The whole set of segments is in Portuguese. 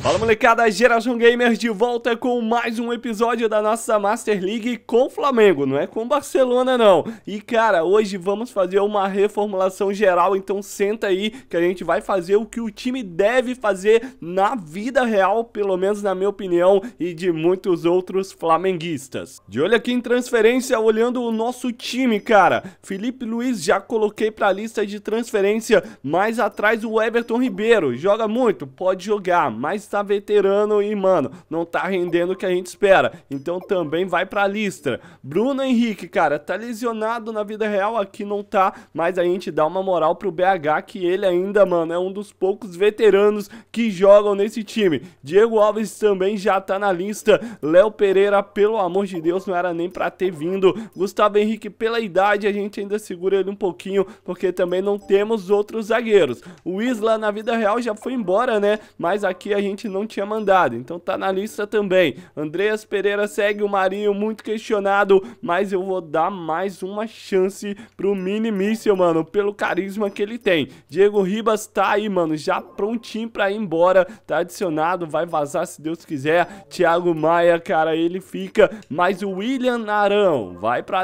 Fala molecada, Geração Gamers de volta com mais um episódio da nossa Master League com o Flamengo, não é com o Barcelona não. E cara, hoje vamos fazer uma reformulação geral, então senta aí que a gente vai fazer o que o time deve fazer na vida real, pelo menos na minha opinião e de muitos outros flamenguistas. De olho aqui em transferência, olhando o nosso time, cara. Felipe Luiz já coloquei pra lista de transferência, mais atrás o Everton Ribeiro, joga muito, pode jogar, mas tá veterano e, mano, não tá rendendo o que a gente espera. Então também vai pra lista. Bruno Henrique, cara, tá lesionado na vida real, aqui não tá, mas a gente dá uma moral pro BH, que ele ainda, mano, é um dos poucos veteranos que jogam nesse time. Diego Alves também já tá na lista. Léo Pereira, pelo amor de Deus, não era nem pra ter vindo. Gustavo Henrique, pela idade, a gente ainda segura ele um pouquinho, porque também não temos outros zagueiros. O Isla, na vida real, já foi embora, né? Mas aqui a gente não tinha mandado, então tá na lista também. Andreas Pereira segue, o Marinho muito questionado, mas eu vou dar mais uma chance pro Mini Míssil, mano, pelo carisma que ele tem. Diego Ribas tá aí, mano, já prontinho pra ir embora, tá adicionado, vai vazar se Deus quiser. Thiago Maia, cara, ele fica, mas o William Arão vai pra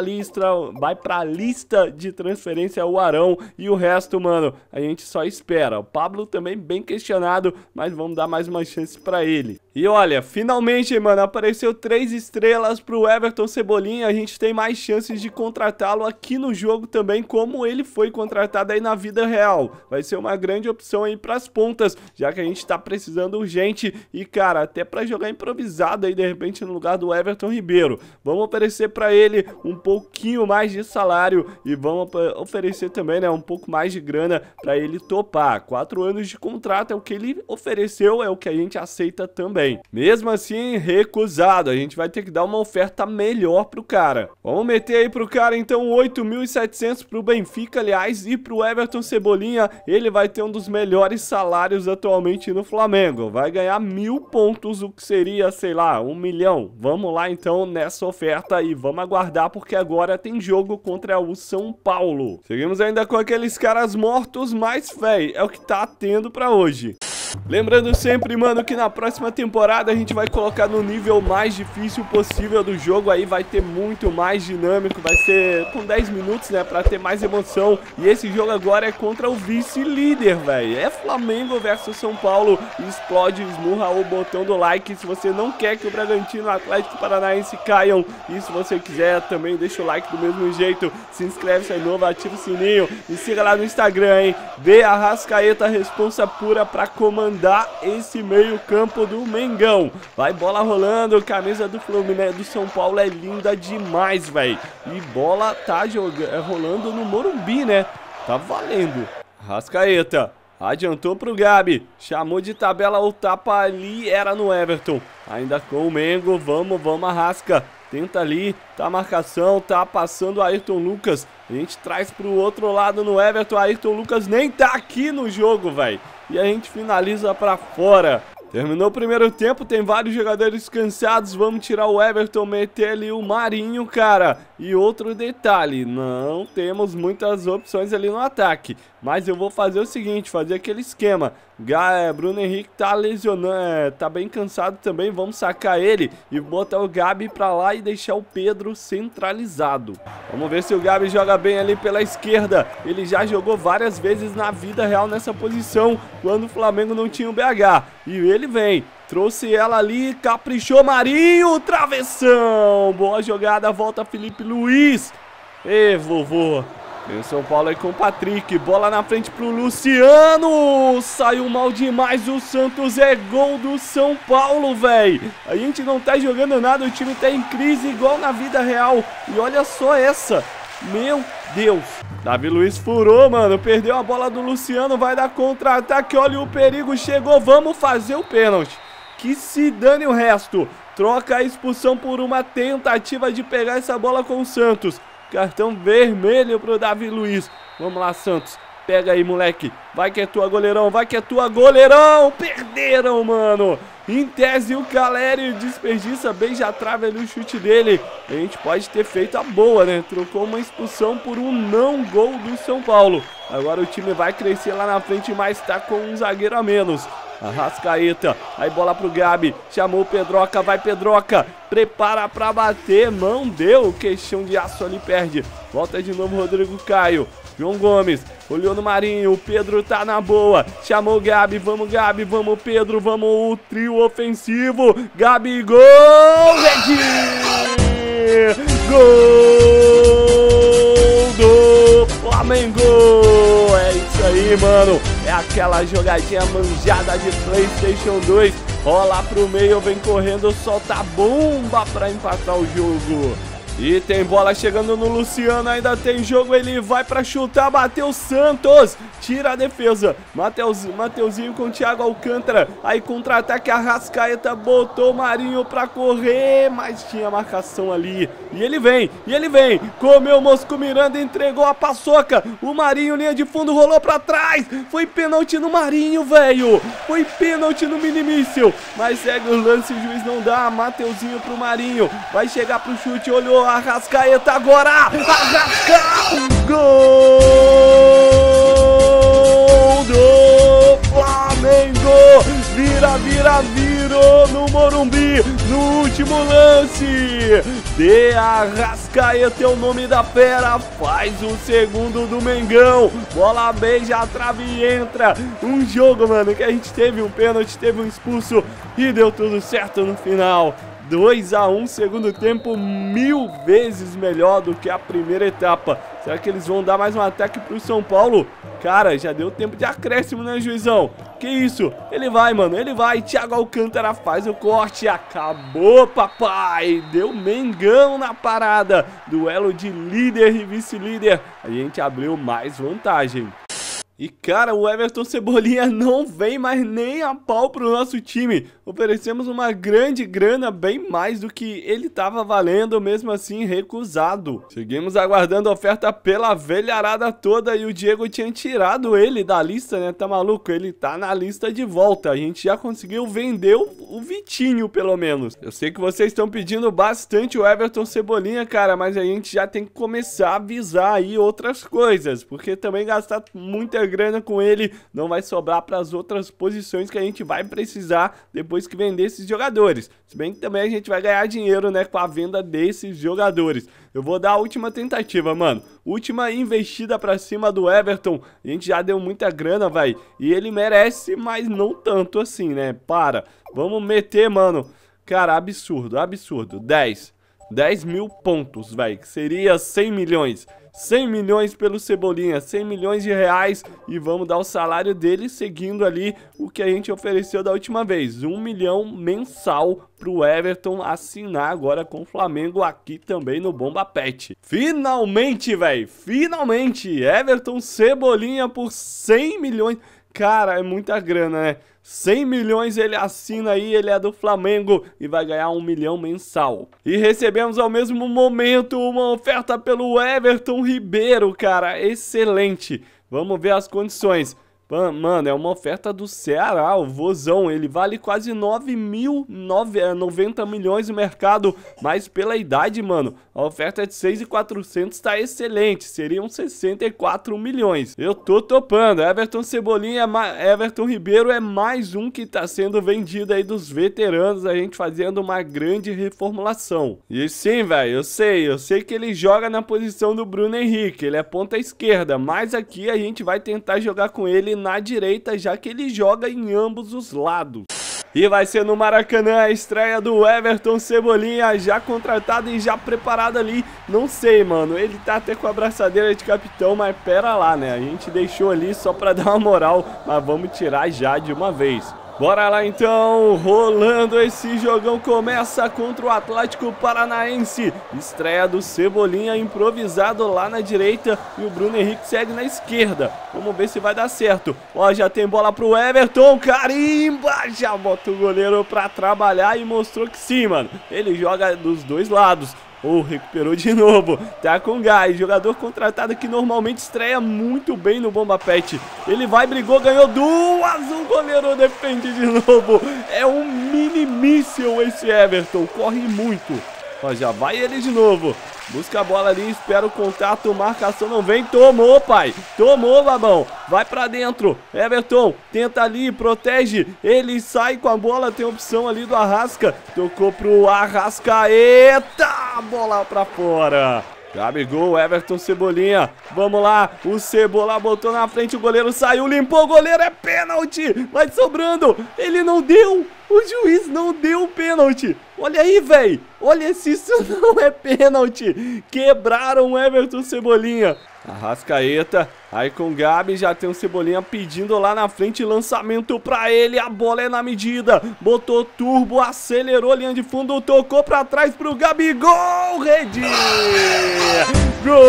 lista de transferência, o Arão, e o resto, mano, a gente só espera. O Pablo também bem questionado, mas vamos dar mais uma chance pra ele. E olha, finalmente, mano, apareceu 3 estrelas pro Everton Cebolinha. A gente tem mais chances de contratá-lo aqui no jogo também, como ele foi contratado aí na vida real. Vai ser uma grande opção aí pras pontas, já que a gente tá precisando urgente e, cara, até pra jogar improvisado aí, de repente, no lugar do Everton Ribeiro. Vamos oferecer pra ele um pouquinho mais de salário e vamos oferecer também, né, um pouco mais de grana pra ele topar. 4 anos de contrato é o que ele ofereceu, é o que a gente aceita também. Mesmo assim, recusado. A gente vai ter que dar uma oferta melhor pro cara. Vamos meter aí pro cara, então, 8.700 pro Benfica, aliás, e pro Everton Cebolinha, ele vai ter um dos melhores salários atualmente no Flamengo. Vai ganhar 1.000 pontos, o que seria, sei lá, 1 milhão. Vamos lá, então, nessa oferta e vamos aguardar, porque agora tem jogo contra o São Paulo. Seguimos ainda com aqueles caras mortos, mas, véi, é o que tá tendo pra hoje. Lembrando sempre, mano, que na próxima temporada a gente vai colocar no nível mais difícil possível do jogo. Aí vai ter muito mais dinâmico, vai ser com 10 minutos, né, pra ter mais emoção. E esse jogo agora é contra o vice-líder, velho. É Flamengo versus São Paulo. Explode, esmurra o botão do like se você não quer que o Bragantino e o Atlético Paranaense caiam. E se você quiser também, deixa o like do mesmo jeito. Se inscreve se é novo, ativa o sininho. E siga lá no Instagram, hein. B Arrascaeta, responsa pura pra comandar esse meio campo do Mengão. Vai bola rolando, camisa do Fluminense, do São Paulo é linda demais, velho. E bola tá rolando no Morumbi, né? Tá valendo. Arrascaeta adiantou pro Gabi, chamou de tabela, o tapa ali era no Everton. Ainda com o Mengo, vamos Arrasca. Tenta ali, tá a marcação, tá passando o Ayrton Lucas. A gente traz pro outro lado no Everton, Ayrton Lucas nem tá aqui no jogo, velho. E a gente finaliza pra fora. Terminou o primeiro tempo, tem vários jogadores cansados, vamos tirar o Everton, meter ali o Marinho, cara. E outro detalhe, não temos muitas opções ali no ataque, mas eu vou fazer o seguinte, fazer aquele esquema. Bruno Henrique tá lesionando, tá bem cansado também, vamos sacar ele e botar o Gabi pra lá e deixar o Pedro centralizado. Vamos ver se o Gabi joga bem ali pela esquerda, ele já jogou várias vezes na vida real nessa posição, quando o Flamengo não tinha o BH, e ele vem. Trouxe ela ali, caprichou, Marinho, travessão, boa jogada, volta Felipe Luiz. Ê, vovô. Tem o São Paulo aí com o Patrick, bola na frente pro Luciano, saiu mal demais o Santos, é gol do São Paulo, velho. A gente não tá jogando nada, o time tá em crise igual na vida real, e olha só essa, meu Deus. Davi Luiz furou, mano, perdeu a bola do Luciano, vai dar contra-ataque, olha o perigo, chegou, vamos fazer o pênalti. Que se dane o resto, troca a expulsão por uma tentativa de pegar essa bola com o Santos. Cartão vermelho pro Davi Luiz. Vamos lá, Santos. Pega aí, moleque. Vai que é tua, goleirão. Vai que é tua, goleirão. Perderam, mano. Em tese, o Caleri desperdiça bem, já trava ali o chute dele. A gente pode ter feito a boa, né? Trocou uma expulsão por um não gol do São Paulo. Agora o time vai crescer lá na frente, mas tá com um zagueiro a menos. Arrascaeta, aí bola pro Gabi, chamou o Pedroca, vai Pedroca, prepara pra bater, não deu, queixão de aço ali, perde. Volta de novo Rodrigo Caio, João Gomes, olhou no Marinho, o Pedro tá na boa, chamou o Gabi, vamos Pedro, vamos o trio ofensivo, Gabi, gol, gol do Flamengo, é isso aí, mano, é aquela jogadinha manjada de PlayStation 2, rola pro meio, vem correndo, solta a bomba pra empatar o jogo. E tem bola chegando no Luciano, ainda tem jogo, ele vai pra chutar, bateu Santos, tira a defesa, Mateuzinho com o Thiago Alcântara, aí contra-ataque, Arrascaeta botou o Marinho pra correr, mas tinha marcação ali, e ele vem, comeu o Mosco Miranda, entregou a paçoca, o Marinho, linha de fundo, rolou pra trás, foi pênalti no Marinho, velho, foi pênalti no Minimício, mas segue o lance, o juiz não dá, Mateuzinho pro Marinho, vai chegar pro chute, olhou, Arrascaeta agora, gol do Flamengo, virou no Morumbi, no último lance, de Arrascaeta é o nome da fera, faz o segundo do Mengão, bola beija a trave e entra, um jogo, mano, que a gente teve um pênalti, teve um expulso e deu tudo certo no final. 2-1, segundo tempo 1000 vezes melhor do que a primeira etapa. Será que eles vão dar mais um ataque pro São Paulo? Cara, já deu tempo de acréscimo, né, juizão? Que isso? Ele vai, mano, ele vai. Thiago Alcântara faz o corte. Acabou, papai. Deu Mengão na parada. Duelo de líder e vice-líder. A gente abriu mais vantagem. E cara, o Everton Cebolinha não vem mais nem a pau pro nosso time. Oferecemos uma grande grana, bem mais do que ele tava valendo, mesmo assim recusado. Seguimos aguardando a oferta pela velharada toda e o Diego tinha tirado ele da lista, né? Tá maluco? Ele tá na lista de volta. A gente já conseguiu vender o Vitinho, pelo menos. Eu sei que vocês estão pedindo bastante o Everton Cebolinha, cara, mas a gente já tem que começar a avisar aí outras coisas, porque também gastar muita grana com ele não vai sobrar para as outras posições que a gente vai precisar depois que vender esses jogadores. Se bem que também a gente vai ganhar dinheiro, né, com a venda desses jogadores. Eu vou dar a última tentativa, mano. Última investida pra cima do Everton. A gente já deu muita grana, vai. E ele merece, mas não tanto assim, né? Vamos meter, mano. Cara, absurdo, absurdo. 10 mil pontos, velho, que seria 100 milhões. 100 milhões pelo Cebolinha, 100 milhões de reais, e vamos dar o salário dele seguindo ali o que a gente ofereceu da última vez, 1 milhão mensal pro Everton assinar agora com o Flamengo aqui também no Bomba Pet. Finalmente, velho, finalmente, Everton Cebolinha por 100 milhões, cara, é muita grana, né? 100 milhões ele assina aí, ele é do Flamengo e vai ganhar 1 milhão mensal. E recebemos ao mesmo momento uma oferta pelo Everton Ribeiro, cara, excelente. Vamos ver as condições. Mano, é uma oferta do Ceará, o vozão, ele vale quase 90 milhões no mercado, mas pela idade, mano, a oferta é de 6.400, tá excelente, seriam 64 milhões. Eu tô topando, Everton Cebolinha, Everton Ribeiro é mais um que tá sendo vendido aí dos veteranos, a gente fazendo uma grande reformulação. E sim, velho, eu sei que ele joga na posição do Bruno Henrique, ele é ponta esquerda, mas aqui a gente vai tentar jogar com ele na direita, já que ele joga em ambos os lados. E vai ser no Maracanã a estreia do Everton Cebolinha, já contratado e já preparado ali. Não sei, mano, ele tá até com a abraçadeira de capitão, mas pera lá, né? A gente deixou ali só pra dar uma moral, mas vamos tirar já de uma vez. Bora lá então, rolando esse jogão, começa contra o Atlético Paranaense, estreia do Cebolinha improvisado lá na direita e o Bruno Henrique segue na esquerda, vamos ver se vai dar certo. Ó, já tem bola pro Everton, carimba, já bota o goleiro pra trabalhar e mostrou que sim, mano, ele joga dos dois lados. Recuperou de novo, tá com gás, jogador contratado que normalmente estreia muito bem no Bomba Pet. Ele vai, brigou, ganhou duas, o goleiro defende de novo. É um mini míssil esse Everton, corre muito. Ó, já vai ele de novo, busca a bola ali, espera o contato, marcação não vem, tomou, pai, tomou, babão, vai pra dentro, Everton, tenta ali, protege, ele sai com a bola, tem opção ali do Arrasca, tocou pro Arrascaeta, bola pra fora. Gabigol, Everton, Cebolinha, vamos lá, o Cebola botou na frente, o goleiro saiu, limpou o goleiro, é pênalti, vai sobrando, ele não deu, o juiz não deu o pênalti, olha aí, velho, olha se isso não é pênalti, quebraram o Everton, Cebolinha. Arrascaeta, aí com o Gabi, já tem o Cebolinha pedindo lá na frente, lançamento pra ele, a bola é na medida, botou turbo, acelerou, linha de fundo, tocou pra trás pro Gabigol, rede, gol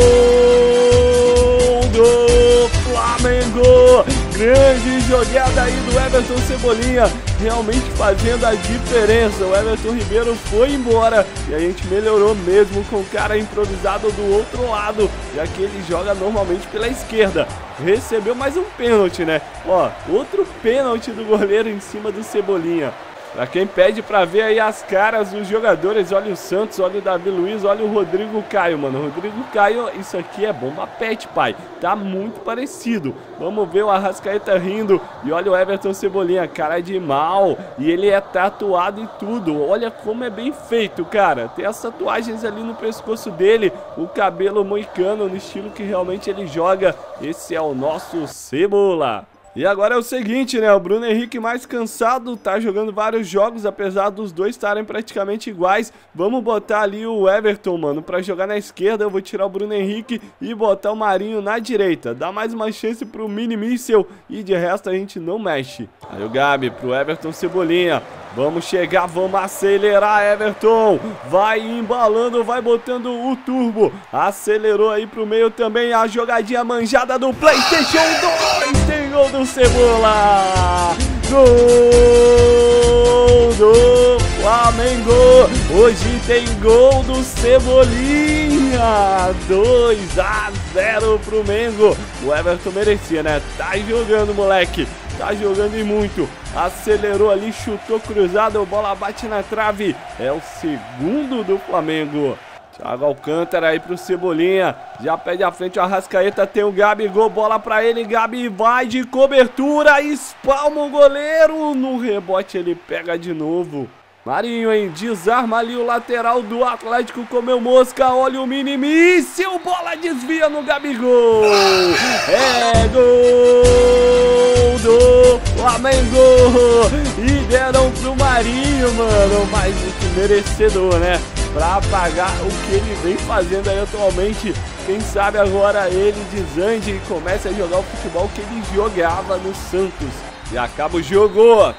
do Flamengo, grande jogada aí do Everton Cebolinha, realmente fazendo a diferença, o Everton Ribeiro foi embora e a gente melhorou mesmo com o cara improvisado do outro lado, já que ele joga normalmente pela esquerda, recebeu mais um pênalti, né, ó, outro pênalti do goleiro em cima do Cebolinha. Pra quem pede pra ver aí as caras dos jogadores, olha o Santos, olha o Davi Luiz, olha o Rodrigo Caio, mano. Rodrigo Caio, isso aqui é bomba pet, pai. Tá muito parecido. Vamos ver o Arrascaeta rindo e olha o Everton Cebolinha, cara de mal. E ele é tatuado e tudo. Olha como é bem feito, cara. Tem as tatuagens ali no pescoço dele, o cabelo moicano no estilo que realmente ele joga. Esse é o nosso Cebola. E agora é o seguinte, né, o Bruno Henrique mais cansado, tá jogando vários jogos, apesar dos dois estarem praticamente iguais. Vamos botar ali o Everton, mano, pra jogar na esquerda, eu vou tirar o Bruno Henrique e botar o Marinho na direita. Dá mais uma chance pro Mini Míssel e de resto a gente não mexe. Aí o Gabi pro Everton Cebolinha. Vamos chegar, vamos acelerar, Everton. Vai embalando, vai botando o turbo. Acelerou aí pro meio também a jogadinha manjada do PlayStation 2. Tem gol do Cebola. Gol do Flamengo. Hoje tem gol do Cebolinha. 2-0 pro Mengo. O Everton merecia, né? Tá jogando, moleque. Tá jogando e muito, acelerou ali, chutou cruzado, a bola bate na trave, é o segundo do Flamengo. Thiago Alcântara aí pro Cebolinha, já pede à frente o Arrascaeta, tem o Gabigol, bola pra ele, Gabi vai de cobertura, espalma o goleiro, no rebote ele pega de novo. Marinho, hein, desarma ali o lateral do Atlético, comeu mosca, olha o Mini Míssel, bola desvia no Gabigol, é gol do Flamengo, e deram pro Marinho, mano, mais do que merecedor, né, pra pagar o que ele vem fazendo aí atualmente, quem sabe agora ele desande e comece a jogar o futebol que ele jogava no Santos. E acaba o jogo,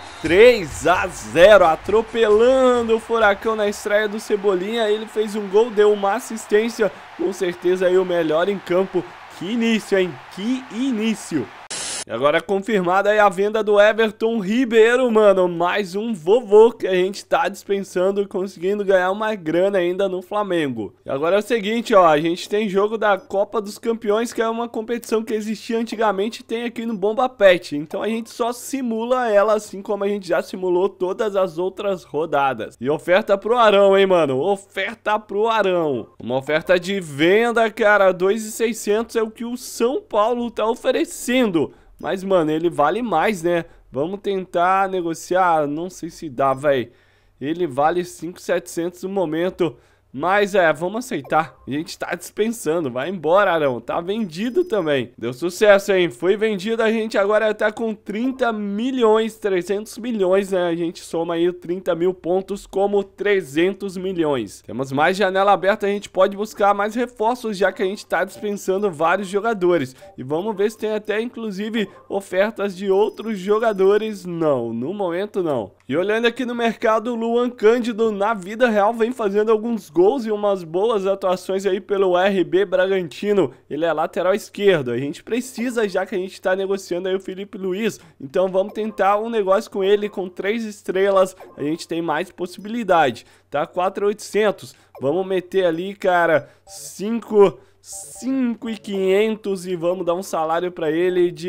3-0, atropelando o Furacão na estreia do Cebolinha. Ele fez um gol, deu uma assistência, com certeza aí o melhor em campo. Que início, hein? Que início! E agora é confirmada aí a venda do Everton Ribeiro, mano. Mais um vovô que a gente tá dispensando, conseguindo ganhar uma grana ainda no Flamengo. E agora é o seguinte, ó. A gente tem jogo da Copa dos Campeões, que é uma competição que existia antigamente e tem aqui no Bomba Pet. Então a gente só simula ela, assim como a gente já simulou todas as outras rodadas. E oferta pro Arão, hein, mano. Oferta pro Arão. Uma oferta de venda, cara. 2.600 é o que o São Paulo tá oferecendo. Mas, mano, ele vale mais, né? Vamos tentar negociar. Não sei se dá, velho. Ele vale 5.700 no momento. Mas, vamos aceitar. A gente tá dispensando. Vai embora, Arão. Tá vendido também. Deu sucesso, hein? Foi vendido. A gente agora tá com 30 milhões, 300 milhões, né? A gente soma aí 30 mil pontos como 300 milhões. Temos mais janela aberta. A gente pode buscar mais reforços, já que a gente tá dispensando vários jogadores. E vamos ver se tem até, inclusive, ofertas de outros jogadores. Não, no momento não. E olhando aqui no mercado, o Luan Cândido, na vida real, vem fazendo alguns gols e umas boas atuações aí pelo RB Bragantino. Ele é lateral esquerdo. A gente precisa, já que a gente tá negociando aí o Felipe Luiz. Então vamos tentar um negócio com ele, com 3 estrelas. A gente tem mais possibilidade, tá? 4.800. Vamos meter ali, cara, 5.500 e vamos dar um salário pra ele de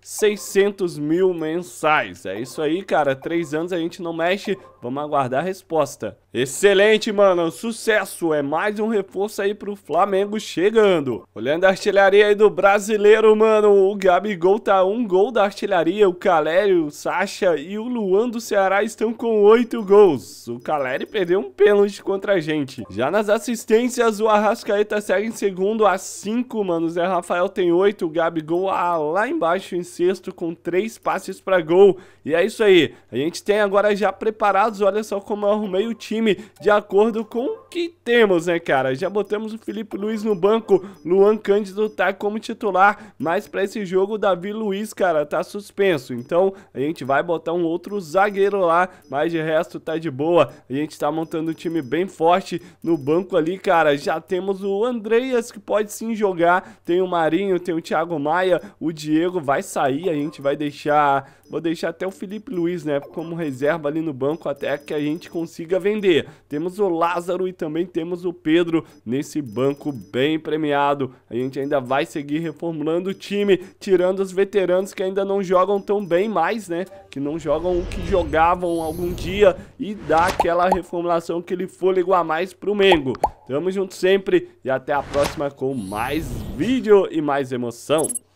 600 mil mensais. É isso aí, cara, 3 anos a gente não mexe, vamos aguardar a resposta. Excelente, mano, sucesso, é mais um reforço aí pro Flamengo chegando. Olhando a artilharia aí do brasileiro, mano, o Gabigol tá 1 gol da artilharia, o Caleri, o Sacha e o Luan do Ceará estão com 8 gols. O Caleri perdeu um pênalti contra a gente. Já nas assistências, o Arrascaeta segue em segundo a 5, mano, o Zé Rafael tem 8, o Gabigol lá embaixo em sexto com 3 passes pra gol. E é isso aí, a gente tem agora já preparados, olha só como eu arrumei o time de acordo com o que temos, né, cara? Já botamos o Felipe Luiz no banco, Luan Cândido tá como titular, mas pra esse jogo o Davi Luiz, cara, tá suspenso. Então a gente vai botar um outro zagueiro lá, mas de resto tá de boa. A gente tá montando um time bem forte no banco ali, cara. Já temos o Andreas que pode sim jogar, tem o Marinho, tem o Thiago Maia, o Diego vai sair, a gente vai deixar... Vou deixar até o Felipe Luiz, né, como reserva ali no banco até que a gente consiga vender. Temos o Lázaro e também temos o Pedro nesse banco bem premiado. A gente ainda vai seguir reformulando o time, tirando os veteranos que ainda não jogam tão bem mais, né, que não jogam o que jogavam algum dia e dá aquela reformulação, aquele fôlego a mais pro Mengo. Tamo junto sempre e até a próxima com mais vídeo e mais emoção.